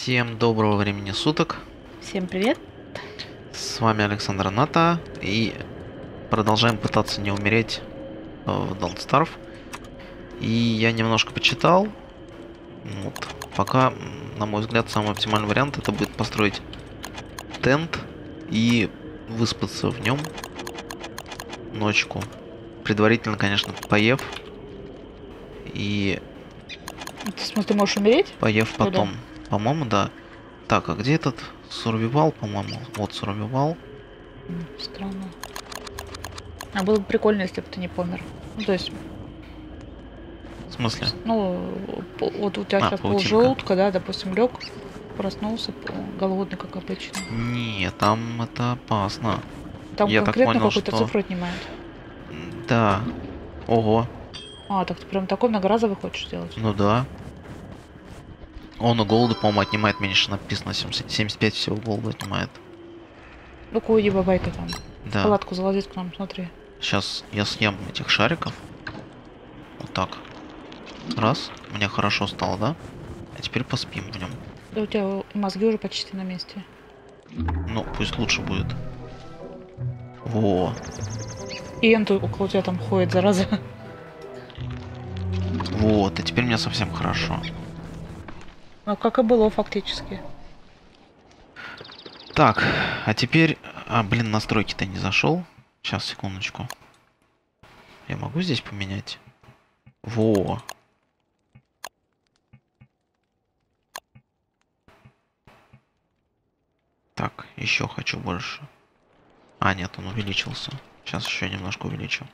Всем доброго времени суток. Всем привет. С вами Александр Ната. И продолжаем пытаться не умереть в Don't Starve. И я немножко почитал. Вот. Пока, на мой взгляд, самый оптимальный вариант это будет построить тент и выспаться в нем ночку. Предварительно, конечно, поев. И Ты, в смысле, можешь умереть? поев Что, да? потом. По-моему, да. Так, а где этот сурвивал, по-моему? Вот сурвивал. Странно. А было бы прикольно, если бы ты не помер. Ну, то есть, В смысле? вот у тебя сейчас был Паутинка. желудка, да, допустим, лег, проснулся, голодный, как обычно. Не, там это опасно. Там Я так конкретно понял, какую-то что... цифру отнимают. Да. Ого. А, так ты прям такой многоразовый хочешь сделать? Ну да. Он у голода, по-моему, отнимает меньше. Написано 75 всего голода отнимает. Ну-ка, уйди, бабайка там. В Да. палатку залазить к нам, смотри. Сейчас я съем этих шариков. Вот так. Раз. Мне хорошо стало, да? А теперь поспим в нем. Да у тебя мозги уже почти на месте. Ну, пусть лучше будет. Во. И Энту около тебя там ходит, зараза. Вот. И теперь мне совсем хорошо. Ну, как и было фактически. Так. А теперь... А, блин, настройки-то не зашел. Сейчас, секундочку. Я могу здесь поменять? Во. Так, еще хочу больше. А, нет, он увеличился. Сейчас еще немножко увеличу.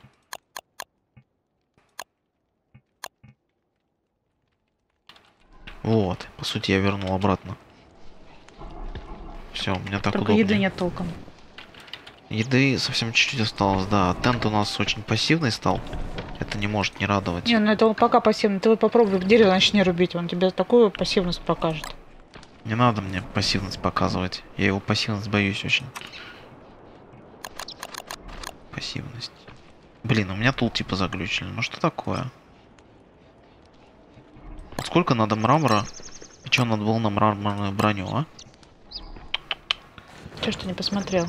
Вот, по сути, я вернул обратно. Все, у меня так Только удобнее. еды нет толком. Еды совсем чуть-чуть осталось, да. Тент у нас очень пассивный стал. Это не может не радовать. Не, ну это пока пассивно. Ты вот попробуй дерево начни рубить, он тебе такую пассивность покажет. Не надо мне пассивность показывать. Я его пассивность боюсь очень. Пассивность. Блин, у меня тул типа заглючили. Ну что такое? Вот сколько надо мрамора? И что надо было на мраморную броню, а? Че, что не посмотрел?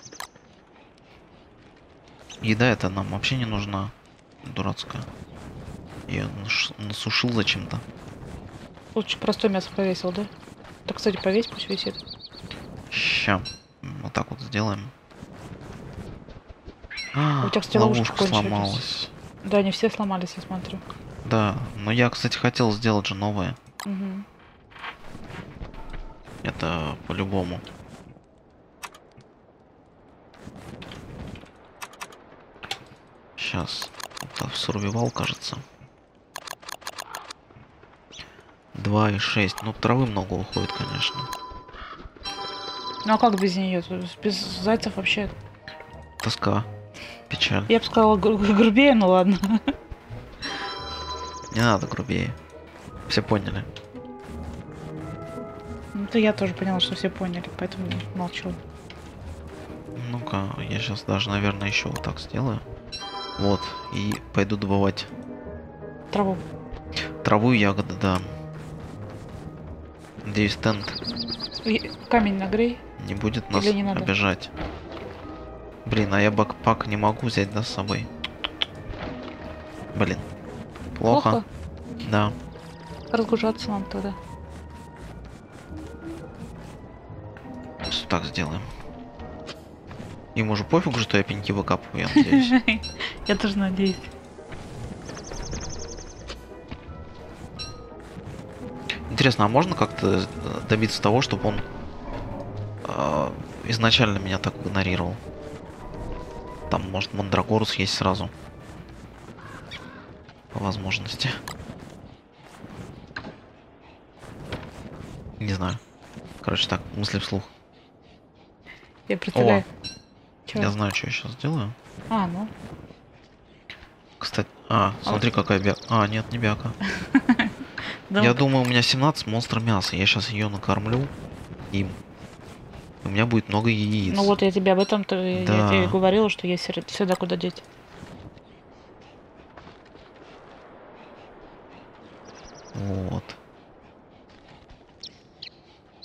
Еда это нам вообще не нужна. Дурацкая. Я насушил зачем-то. Лучше простое мясо повесил, да? Да, кстати, повесь, пусть висит. Ща. Вот так вот сделаем. У тебя, кстати, ловушки Ловушка кончились. сломалась. Да, они все сломались, я смотрю. Да, но я, кстати, хотел сделать же новое. Угу. Это по-любому. Сейчас. Это в сурвивал, кажется. 2,6. Ну, травы много уходит, конечно. Ну а как без нее? Без зайцев вообще. Тоска. Печаль. Я бы сказала грубее, ну ладно. Не надо грубее. Все поняли. Ну то я тоже поняла, что все поняли, поэтому молчу. Ну-ка, я сейчас даже, наверное, еще вот так сделаю. Вот. И пойду добывать Траву. траву и ягоды, да. Надеюсь, тент Камень нагрей. не будет нас Или не надо? обижать. Блин, а я бэкпак не могу взять, да, с собой? Блин. Плохо. Да. Разгружаться нам тогда. Что так сделаем. Им уже пофиг, что я пеньки выкапываю, я надеюсь. Я тоже надеюсь. Интересно, а можно как-то добиться того, чтобы он изначально меня так игнорировал? Там, может, мандрагору съесть сразу. По возможности. Не знаю. Короче, так, мысли вслух. Я представляю. Я знаю, что я сейчас сделаю. А, ну. Кстати, смотри, какая бяка. Нет, не бяка. Да, Я думаю, у меня 17 монстров мяса. Я сейчас ее накормлю им. У меня будет много яиц. ну вот я тебе об этом-то Да. я тебе говорила, что есть всегда куда деть. Вот.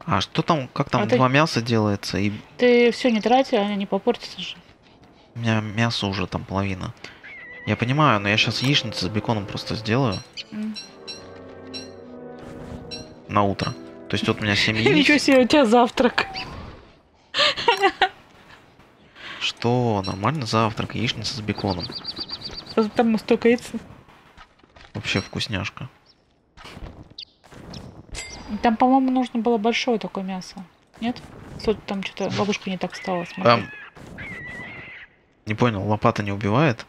А что там, как А там ты, два мяса делается? И ты все не трати, они не попортятся же. у меня мясо уже там половина. Я понимаю, но я сейчас яичницу с беконом просто сделаю М. на утро. То есть вот у меня 7 Ничего яиц. себе, у тебя завтрак. Что? Нормально завтрак, яичница с беконом. Просто там столько яиц. Вообще вкусняшка. Там, по-моему, нужно было большое такое мясо. Нет? Что-то там что-то ловушка не так стала, смотри. Не понял, лопата не убивает?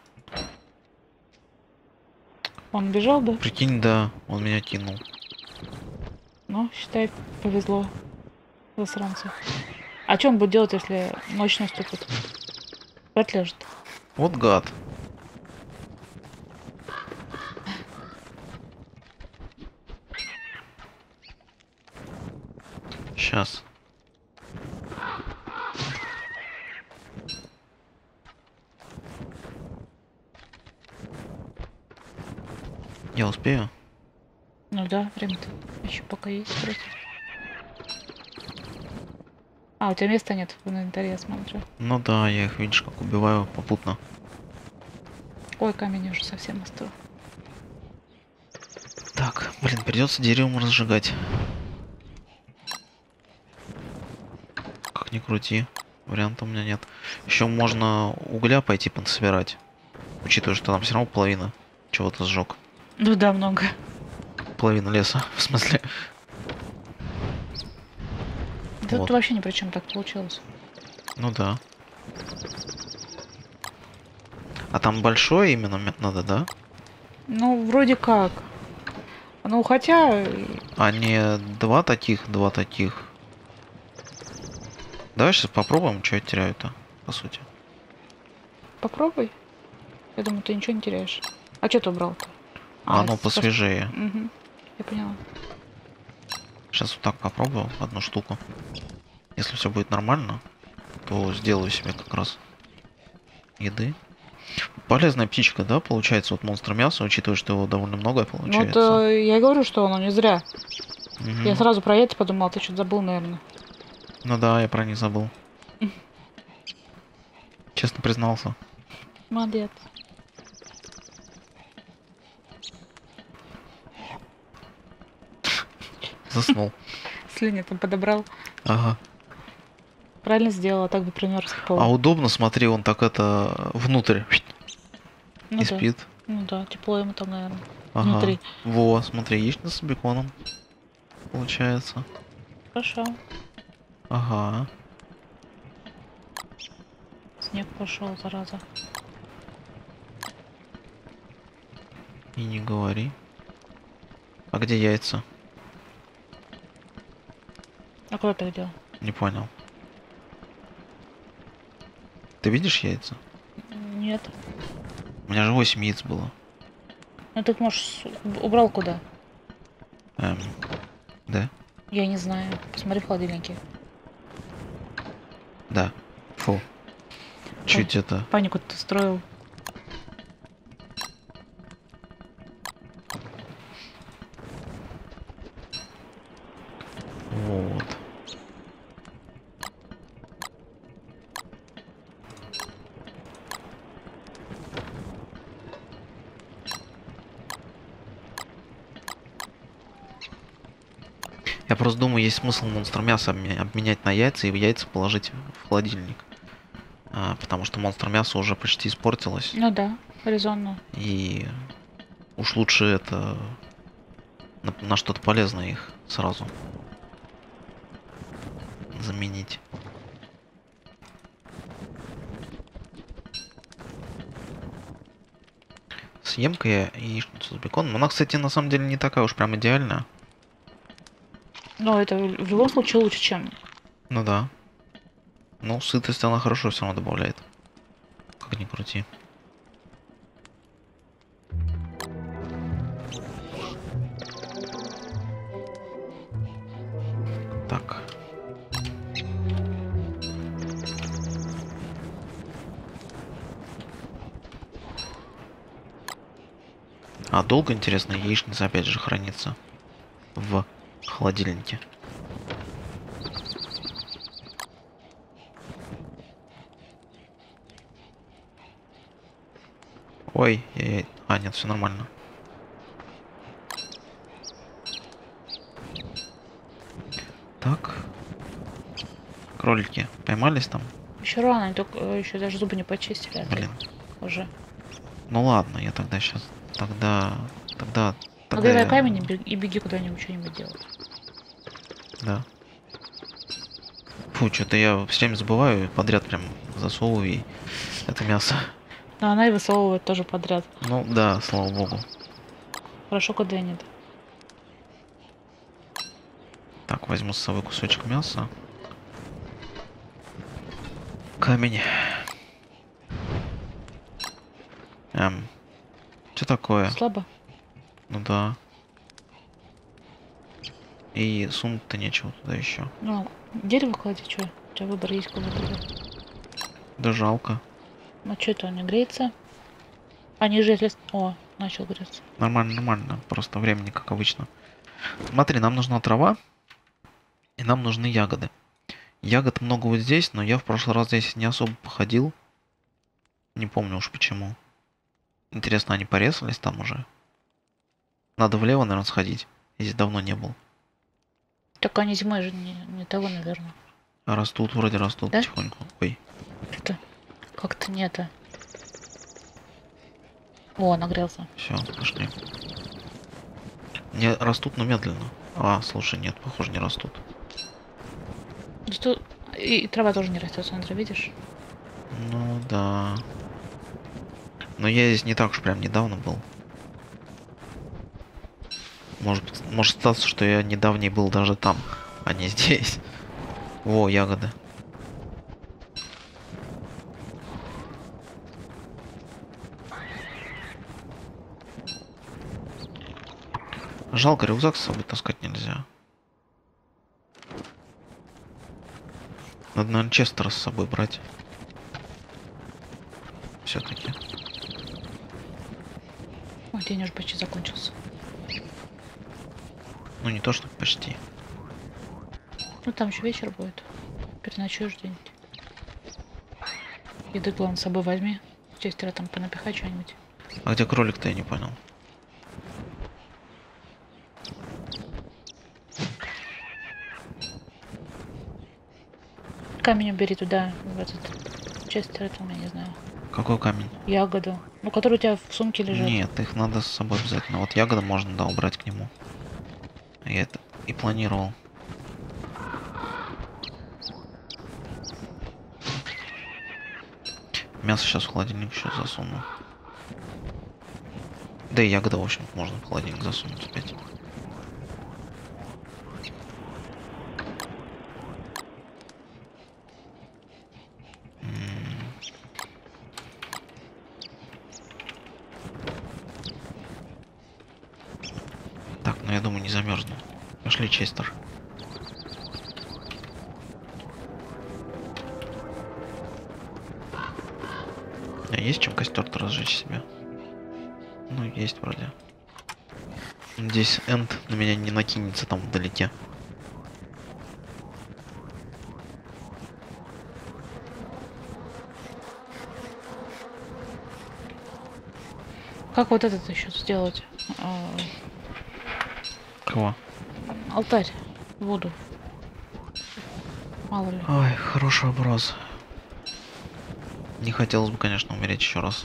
Он бежал, да? Прикинь, да, он меня кинул. Ну, считай, повезло засранцу. А что он будет делать, если ночь наступит? Спать ляжет. Вот гад. Сейчас. Я успею? Ну да, время-то еще пока есть вроде. А, у тебя места нет в инвентаре, я смотрю. Ну да, я их, видишь, как убиваю попутно. Ой, камень уже совсем остыл. Так, блин, придется деревом разжигать. Как ни крути, варианта у меня нет. Еще можно угля пойти подсобирать. Учитывая, что там все равно половина чего-то сжег. Ну да, много. Половина леса, в смысле. Тут Вот. вообще ни при чем так получилось. Ну да. А там большое именно надо, да? Ну, вроде как. Ну, хотя... А не два таких, два таких. Давай сейчас попробуем, что я теряю-то, по сути. Попробуй. Я думаю, ты ничего не теряешь. А что ты убрал-то? Оно посвежее. Угу. Я поняла. Сейчас вот так попробую, одну штуку. Если все будет нормально, то сделаю себе как раз еды. Полезная птичка, да, получается, вот монстр мяса, учитывая, что его довольно много получается. Вот я и говорю, что оно не зря. Мгм. Я сразу про это подумала, ты что-то забыл, наверное. Ну да, я про них забыл. Честно признался. Молодец. Заснул. Слюни там подобрал. Ага. Правильно сделала, так бы примерз. А удобно, смотри, он так это внутрь Ну и да. спит. Ну да, тепло ему там, наверное. Ага. Внутри. Во, смотри, яичница с беконом. Получается. Хорошо. Ага. Снег пошел, зараза. И не говори. А где яйца? А куда ты их делал? Не понял. Ты видишь яйца? Нет. У меня же 8 яиц было. Ну ты, может, убрал куда? Да? Я не знаю. Посмотри в холодильнике. Да. Фу. Чуть это... Панику ты строил. Вот. Я просто думаю, есть смысл монстр мяса обменять на яйца и яйца положить в холодильник. Потому что монстр мяса уже почти испортилось. Ну да, резонно. И уж лучше это на что-то полезное их сразу заменить. Съем-ка я яичницу с беконом. Она, кстати, на самом деле не такая уж прям идеальная. Но это в любом случае лучше, чем... Ну да. Ну, сытость она хорошо все равно добавляет. Как ни крути. Так. А долго, интересно, яичница опять же хранится в холодильнике? Ой, а, нет, все нормально. Так. Кролики поймались там? Еще рано, они только еще даже зубы не почистили, а Блин. ты уже. Ну ладно, я тогда сейчас. Тогда Нагревай я... камень и беги куда-нибудь что-нибудь делать. Да. Фу, что-то я все время забываю, подряд прям засовываю и это мясо. Но она и высовывает тоже подряд. Ну да, слава богу. Хорошо, когда нет. Так, возьму с собой кусочек мяса. Камень. Что такое? Слабо? Ну да. И сунуть-то нечего туда еще. Ну, дерево клади, что? У тебя выбор есть, куда туда. Да жалко. Ну, что это, он не греется? А ниже, если... О, начал греться. Нормально, нормально. Просто времени, как обычно. Смотри, нам нужна трава. И нам нужны ягоды. Ягод много вот здесь, но я в прошлый раз здесь не особо походил. Не помню уж почему. Интересно, они порезались там уже? Надо влево, наверное, сходить. Я здесь давно не был. Так они зимой же не того, наверное. А растут, вроде растут Да? потихоньку. Ой. Это как-то не это. О, нагрелся. Все, пошли. Не растут, но медленно. А, слушай, нет, похоже, не растут. Зато и трава тоже не растет, смотри, видишь? Ну да. Но я здесь не так уж прям недавно был. Может статься, что я недавний был даже там, а не здесь. Во, ягоды. Жалко, рюкзак с собой таскать нельзя. Надо, наверное, Честера с собой брать. Все-таки. О, день уже почти закончился. Ну не то, что почти. Ну там еще вечер будет. Переночуешь где-нибудь. Еды, главное, с собой возьми. Честера там понапихай что-нибудь. А где кролик-то, я не понял. Камень убери туда, в этот Честер, там, я не знаю. Какой камень? Ягоду. Ну, который у тебя в сумке лежит. Нет, их надо с собой обязательно. Вот ягоды можно, да, убрать к нему. Я это и планировал. Мясо сейчас в холодильник еще засуну. Да и ягоды, в общем, можно в холодильник засунуть опять. Так, ну я думаю, не замерзну. Пошли, Честер. А есть чем костер-то разжечь себе? Ну, есть вроде. Здесь Энд на меня не накинется там вдалеке. Как вот этот еще сделать? Кого? Алтарь. Воду. Мало ли. Ой, хороший вопрос. Не хотелось бы, конечно, умереть еще раз.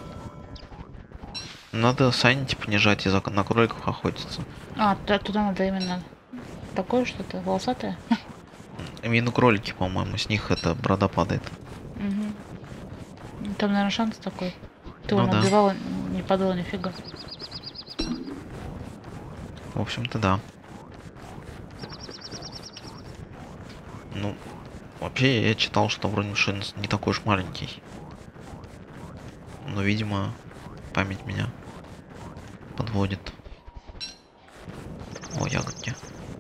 Надо санити понижать и на кроликов охотиться. А, туда надо именно такое что-то, волосатое? Именно кролики, по-моему, с них эта борода падает. Угу. Там, наверное, шанс такой. Ты Ну его да. убивала, не падала нифига. В общем-то, да. Ну, вообще, я читал, что Бронишин не такой уж маленький. Но, видимо, память меня подводит. О, ягодки.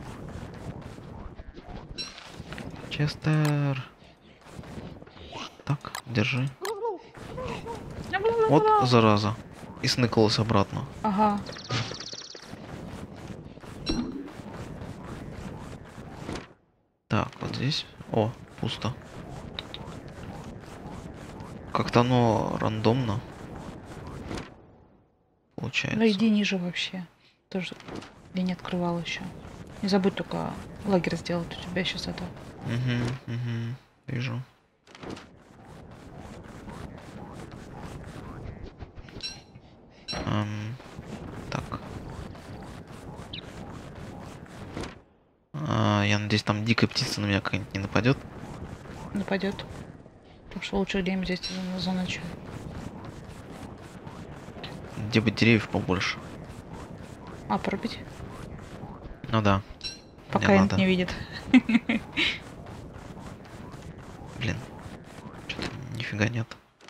Честер. Так, держи. Вот, зараза. И сныкалась обратно. Ага. Так, вот здесь. О, пусто. Как-то оно рандомно. получается. Ну иди ниже вообще. Тоже я не открывал еще. Не забудь только лагерь сделать. У тебя сейчас это. Угу, вижу. Так. Я надеюсь, там дикая птица на меня какая-нибудь не нападет. Нападет. Так что лучше где-нибудь здесь заночую. Где бы деревьев побольше. А, пробить? Ну да. Пока Мне Энд надо. не видит. Блин. Что-то нифига нет.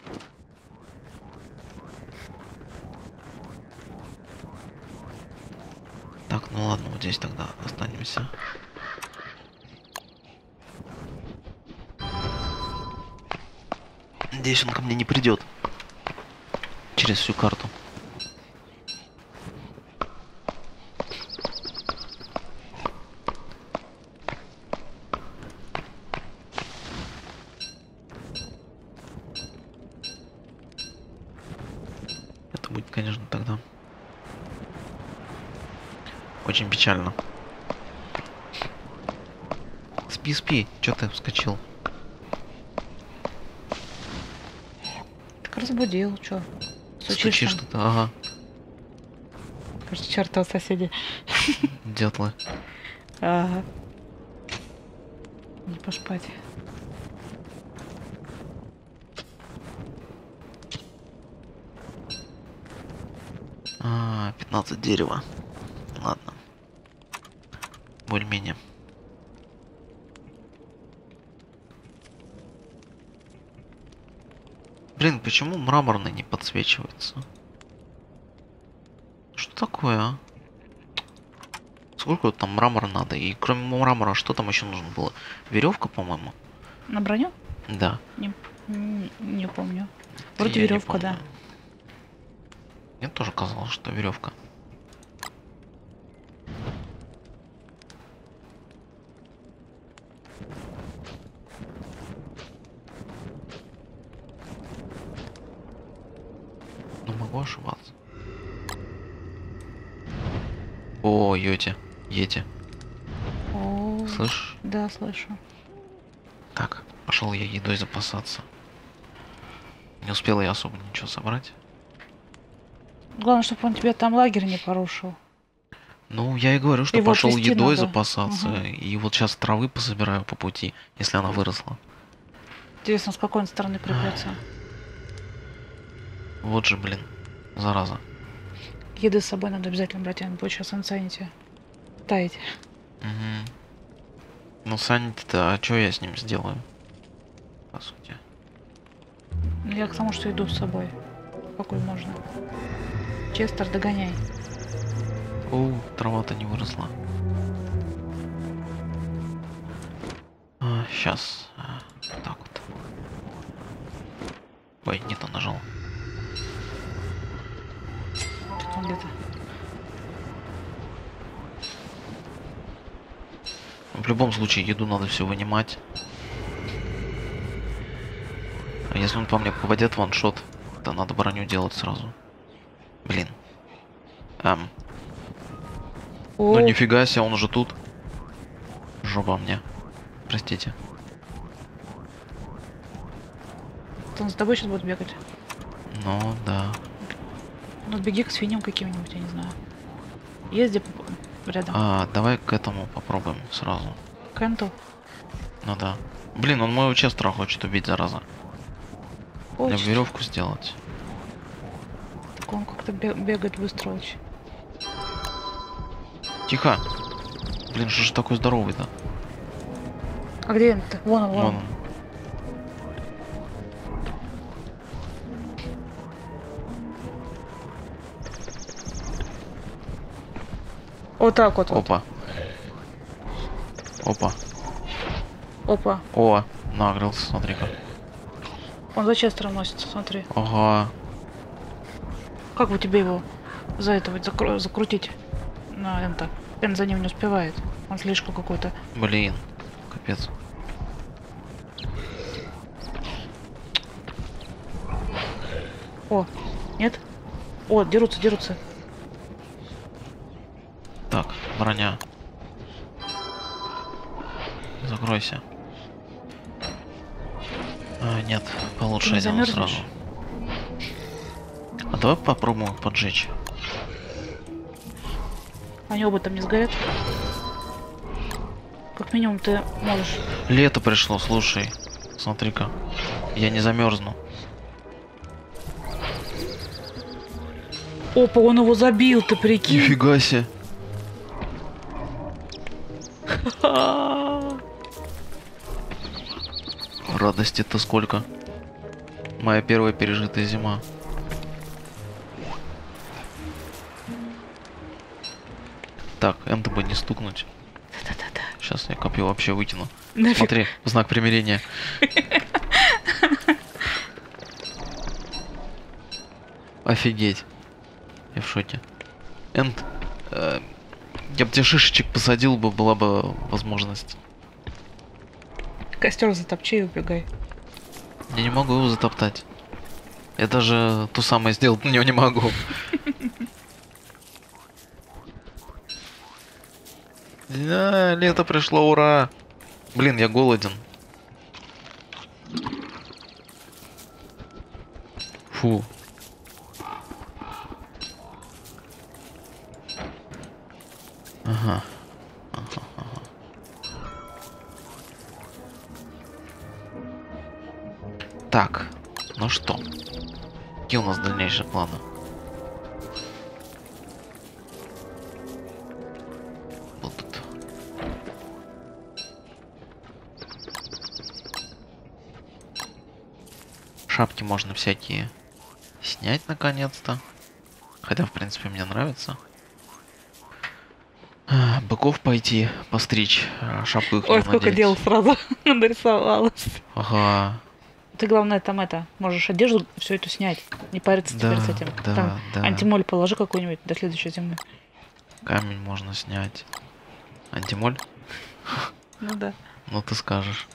Так, ну ладно, вот здесь тогда останемся. Надеюсь, он ко мне не придет. Через всю карту. Это будет, конечно, тогда очень печально. Спи, спи. Чё ты вскочил? Так разбудил, чё? Стучишь там? что-то, ага. Кажется, чертова соседи. Дятлы. Ага. Не поспать. А, 15 дерева. Ладно. Более-менее. Блин, почему мраморный не подсвечивается? Что такое, а? Сколько там мрамора надо? И кроме мрамора, что там еще нужно было? Веревка, по-моему? На броню? Да. Не помню. Это Вроде я не веревка, да. помню. Мне тоже казалось, что веревка. Но могу ошибаться. О, Йоти. Ети. О, Слышь? да, слышу. Так, пошел я едой запасаться. Не успел я особо ничего собрать. Главное, чтобы он тебе там лагерь не порушил. Ну, я и говорю, что Его пошел отвезти едой надо. запасаться. Ага. И вот сейчас травы пособираю по пути, если она выросла. Интересно, с какой он стороны придется. Вот же, блин, зараза. Еды с собой надо обязательно брать, он будет сейчас инсайните таять. Угу. Ну, Саня-то, а что я с ним сделаю? По сути. Я к тому, что иду с собой. Какой можно. Честер, догоняй. О, трава-то не выросла. Сейчас. Так вот. Ой, не то нажал. Тут он где-то. В любом случае, еду надо все вынимать. А если он по мне попадет ваншот, то надо броню делать сразу. Блин. Ну О, нифига себе, он уже тут. Жопа мне. Простите. он с тобой сейчас будет бегать. Ну, да. Ну, беги к свиньям каким-нибудь, я не знаю. Езди рядом. Давай к этому попробуем сразу. Кенту. Ну да. Блин, он моего Честера хочет убить, зараза. Мне Хочет. веревку сделать. Так он как-то бегает быстро очень. Тихо. Блин, что же такой здоровый-то? А где он-то? Вон он, вон Вон он. он. Вот так вот. Опа. Опа. Опа. О, нагрелся, смотри-ка. Он за Честером носится, смотри. Ага. Как бы тебе его за это вот закрутить? На это. Эн за ним не успевает. Он слишком какой-то. Блин. Капец. О, нет? О, дерутся, дерутся. Так, броня. Закройся. А, нет, получше Ты не одену замерзнешь? сразу. А давай попробуем поджечь. Они оба там не сгорят? Как минимум ты можешь. Лето пришло, слушай. Смотри-ка. Я не замерзну. Опа, он его забил, ты прикинь. Нифига себе. Радости-то сколько. Моя первая пережитая зима. Так, энто бы не стукнуть. Да-да-да. Сейчас я копье вообще выкину. Нафиг. Смотри, в знак примирения. Офигеть. Я в шоке. Энд, я бы тебе шишечек посадил бы, была бы возможность. Костер затопчи и убегай. Я не могу его затоптать. Я даже то самое сделать на него не могу. Да, лето пришло, ура! Блин, я голоден. Фу. Ага. Так, ну что? Какие у нас дальнейшие планы? Будут. Шапки можно всякие снять наконец-то. Хотя, в принципе, мне нравится. Быков пойти постричь, шапку их Ой, не сколько надеть. дел сразу нарисовалось. Ага, Ты, главное, там можешь одежду всю эту снять. Не париться да, теперь с этим. да, Там да. антимоль положи какой-нибудь до следующей зимы. Камень можно снять. Антимоль? Ну да. Ну ты скажешь.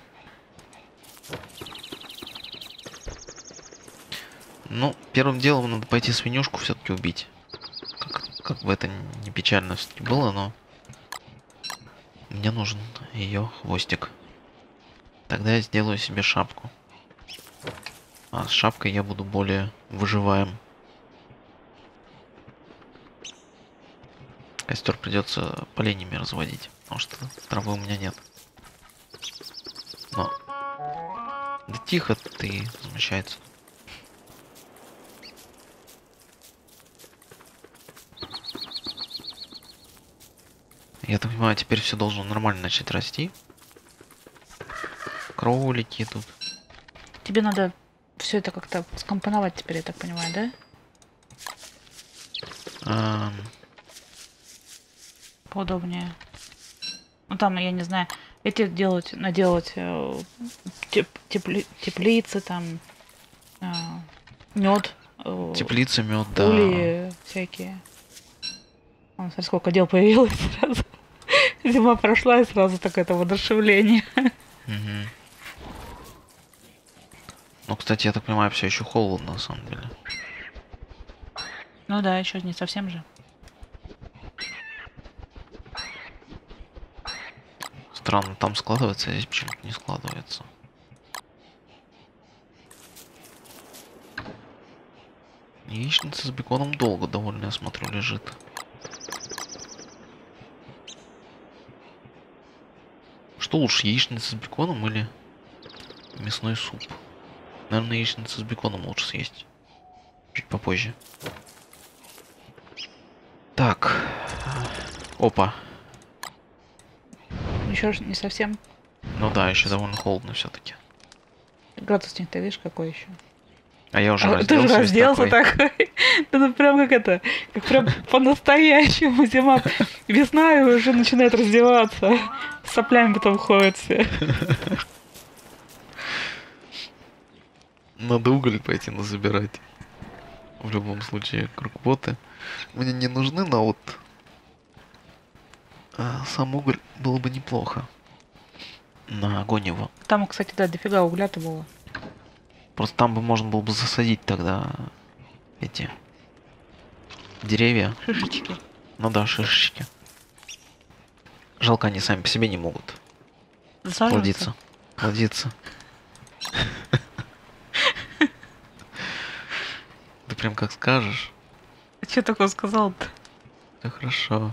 Ну, первым делом надо пойти свинюшку все-таки убить. Как бы это не печально все-таки было, но мне нужен ее хвостик. Тогда я сделаю себе шапку. А с шапкой я буду более выживаем. Костер придется поленьями разводить, потому что травы у меня нет. Но... Да тихо ты, замечается. Я так понимаю, теперь все должно нормально начать расти. Кролики тут. Тебе надо все это как-то скомпоновать теперь, я так понимаю, да? Поудобнее. Ну там, я не знаю, эти наделать теплицы, там мед, Теплица, мед, да. ули всякие. Вон, смотри, сколько дел появилось сразу. Зима прошла и сразу так это воодушевление. Мгм. Ну, кстати, я так понимаю, все еще холодно на самом деле. Ну да, еще не совсем же. Странно, там складывается, а здесь почему-то не складывается. Яичница с беконом долго довольно, я смотрю, лежит. Что лучше, яичница с беконом или мясной суп? Наверное, яичницу с беконом лучше съесть. Чуть попозже. Так. Опа. Еще не совсем. Ну да, еще довольно холодно все-таки. Градусник-то видишь какой еще. А я уже Ты разделся. же весь разделся такой. такой. Ну прям как это, как прям по-настоящему зима. Весна и уже начинает раздеваться. С соплями потом ходят все. Надо уголь пойти назабирать. В любом случае, кругботы мне не нужны, но вот сам уголь было бы неплохо. На огонь его. Там, кстати, да, дофига угля-то было. Просто там бы можно было бы засадить тогда эти деревья. Шишечки. Ну да, шишечки. Жалко, они сами по себе не могут плодиться. Плодиться. Ты прям как скажешь. Че такое сказал-то? Да хорошо.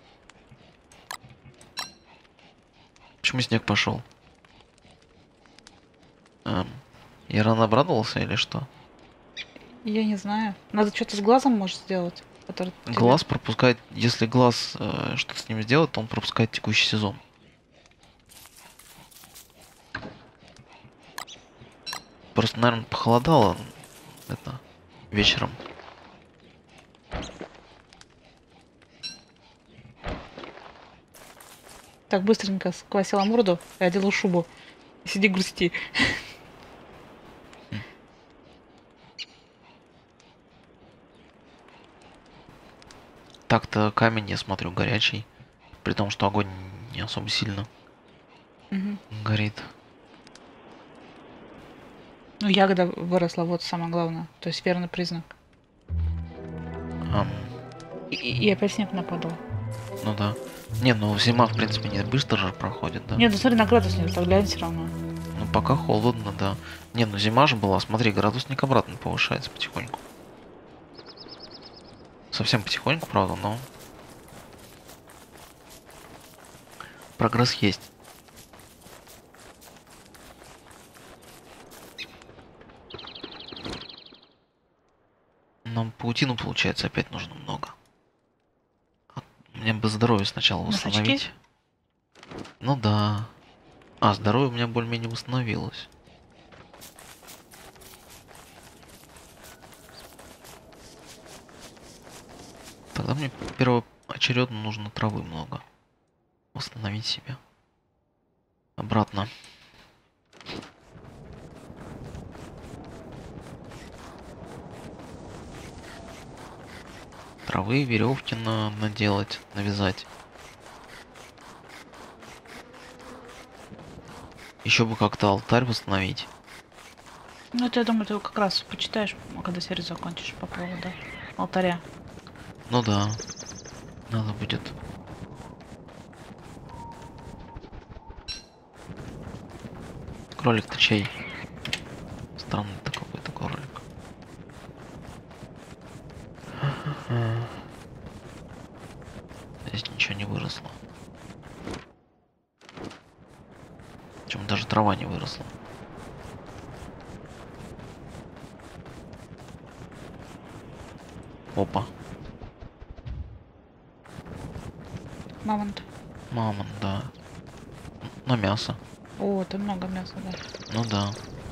Почему снег пошел? Я рано обрадовался или что? Я не знаю. Надо что-то с глазом, может, сделать. Который Глаз пропускает, если глаз что-то с ним сделать, то он пропускает текущий сезон. Просто, наверное, похолодало это вечером. Так быстренько сквасила морду и одела шубу. Сиди грусти. Так-то камень, я смотрю, горячий. При том, что огонь не особо сильно Мгм. горит. Ну, ягода выросла, вот самое главное. То есть верный признак. Ам, И опять снег нападал. ну да. Не, ну зима, в принципе, не быстро же проходит, да? Нет, ну смотри, на градусник, так глянь все равно. Ну пока холодно, да. Не, ну зима же была, смотри, градусник обратно повышается потихоньку. Совсем потихоньку, правда, но прогресс есть. Нам паутину, получается, опять нужно много. Мне бы здоровье сначала Носочки? восстановить. Ну да. А, здоровье у меня более-менее восстановилось. Тогда мне первоочередно нужно травы много. Восстановить себе. Обратно. Травы, веревки наделать, навязать. Еще бы как-то алтарь восстановить. Ну, это, я думаю, ты как раз почитаешь, когда серию закончишь по поводу алтаря. Ну да. Надо будет. Кролик-то чей? Странный-то какой-то кролик. Здесь ничего не выросло. Причем даже трава не выросла. Опа. Мамонт. Мамонт, да. На мясо. О, там много мяса, да. Ну да.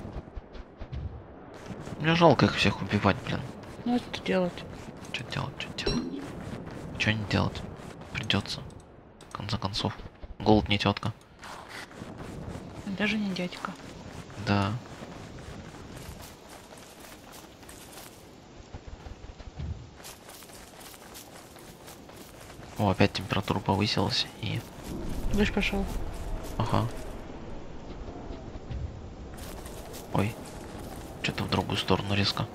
Мне жалко их всех убивать, блин. Ну, это делать. Что делать, что делать? Что не делать? Придется. В конце концов. Голод не тетка. Даже не дядька. Да. О, опять температура повысилась и... Дождь пошел. Ага. Ой. Что-то в другую сторону резко.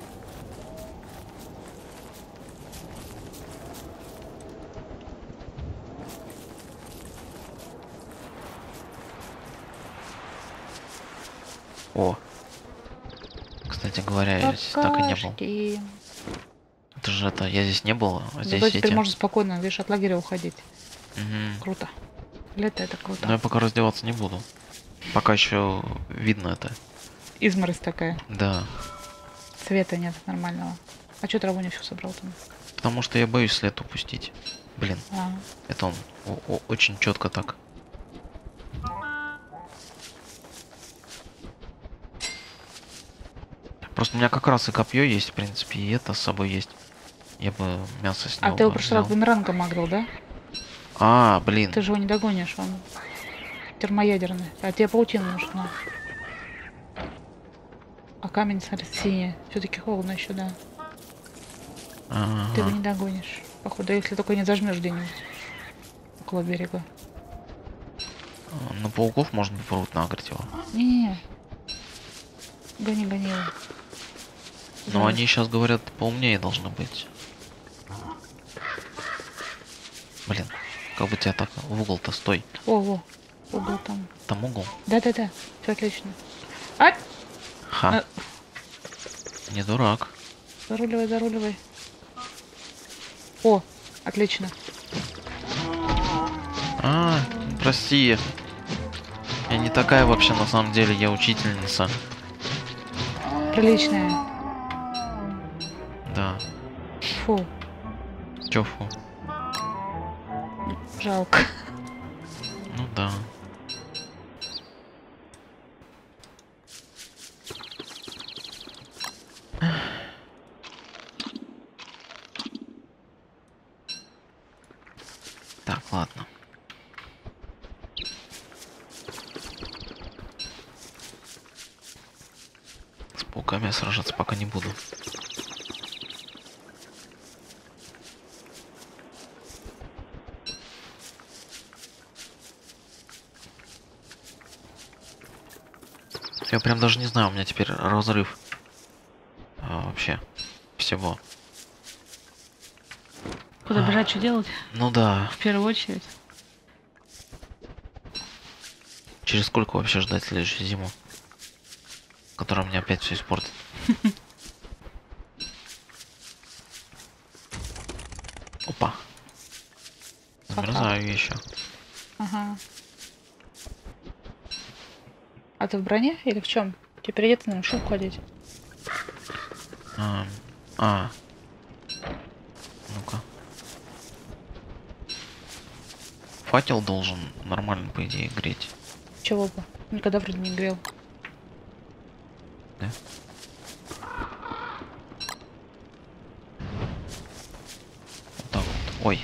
О. Кстати говоря, я здесь так и не был. Какашки. Это же это, я здесь не был, а здесь Зато теперь эти... можно спокойно, видишь, от лагеря уходить. Мгм. Круто. Лето это круто. Но я пока раздеваться не буду. Пока еще видно это. Изморозь такая. Да. Цвета нет нормального. А чё траву не всю собрал там? Потому что я боюсь след упустить. Блин, А, это он очень четко так. Просто у меня как раз и копье есть, в принципе, и это с собой есть. Я бы мясо с него ты его в бы прошлый раз взял. бумерангом огрел, да? А, блин. Ты же его не догонишь, он термоядерный. А тебе паутина нужна. А камень, смотри, синий. Все-таки холодно еще, да. Ты его Ага. не догонишь. Походу, если только не зажмешь где-нибудь около берега. На пауков можно попробовать нагреть его. Не-не-не. Гони, гони его. Но Да. они сейчас говорят, поумнее должны быть. Как бы тебя так в угол-то стой. О, угол там. Там угол. Да-да-да, все отлично. А, Ха. Не дурак. заруливай, заруливай. О, отлично. Прости. Я не такая вообще на самом деле, я учительница. Приличная. Да. Фу, Чё фу? жалко. Ну да. Так, ладно. С пауками я сражаться пока не буду. Я прям даже не знаю, у меня теперь разрыв. Вообще. Всего. Куда бежать, что делать? Ну да. В первую очередь. Через сколько вообще ждать следующую зиму? Которая мне опять все испортит. Опа. Замерзаю еще. Ага. А ты в броне или в чем? Тебе придется на шубку одеть. Ну-ка. Факел должен нормально, по идее, греть. Чего бы? Никогда вроде не грел. Да? Вот так вот. Ой.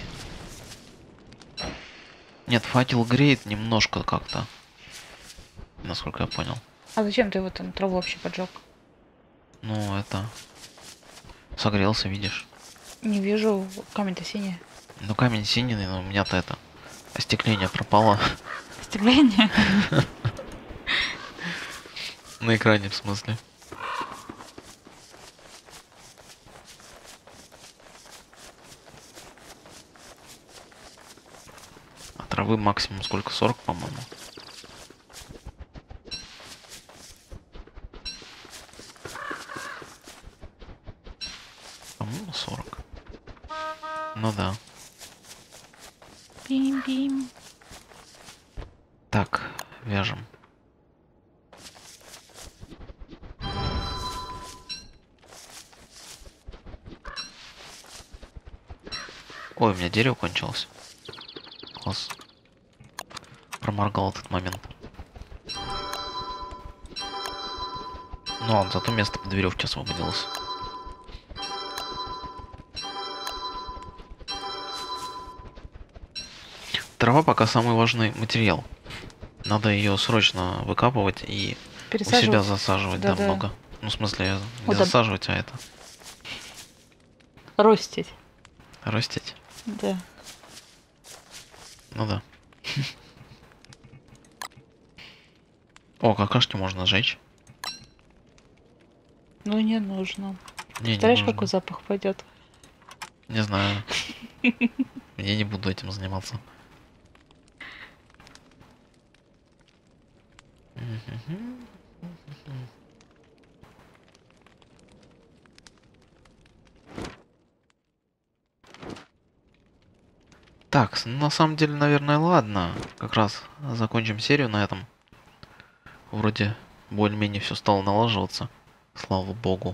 Нет, факел греет немножко как-то. Насколько я понял. А зачем ты его там траву вообще поджег? Ну, это... Согрелся, видишь. Не вижу, камень-то синий. Ну, камень синий, но у меня-то это... Остекление пропало. Остекление? На экране, в смысле. А травы максимум сколько? 40, по-моему. По-моему, 40. Ну да. Бим-бим. Так, вяжем. Ой, у меня дерево кончилось. Класс. Проморгал этот момент. Ну ладно, зато место под веревки освободилось. Трава пока самый важный материал. Надо ее срочно выкапывать и у себя засаживать, да, много. Ну, в смысле, не засаживать, а это. Ростить. Растить? Да. Ну да. О, какашки можно сжечь. Ну не нужно. Не, Представляешь, не нужно. какой запах пойдет? Не знаю. Я не буду этим заниматься. Так, на самом деле, наверное, ладно. Как раз закончим серию на этом. Вроде более-менее все стало налаживаться. Слава богу.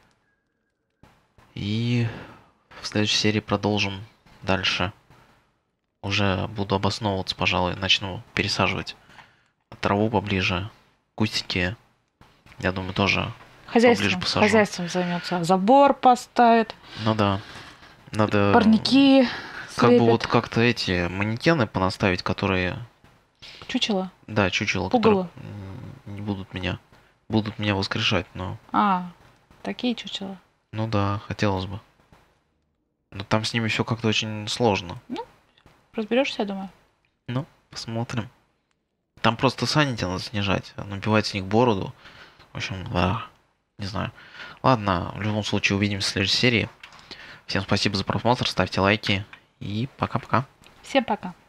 И в следующей серии продолжим дальше. Уже буду обосновываться, пожалуй, начну пересаживать траву поближе, кустики. Я думаю, тоже поближе посажу. Хозяйством займется. Забор поставит. Ну да. Надо... Парники как слепит. бы вот как-то эти манекены понаставить, которые... Чучело? Да, чучело, Пугало. которые не будут меня... Будут меня воскрешать, но... А, такие чучела. Ну да, хотелось бы. Но там с ними все как-то очень сложно. Ну, разберешься, я думаю. Ну, посмотрим. Там просто санити надо снижать, набивать с них бороду. В общем, да, не знаю. Ладно, в любом случае увидимся в следующей серии. Всем спасибо за просмотр, ставьте лайки и пока-пока. Всем пока.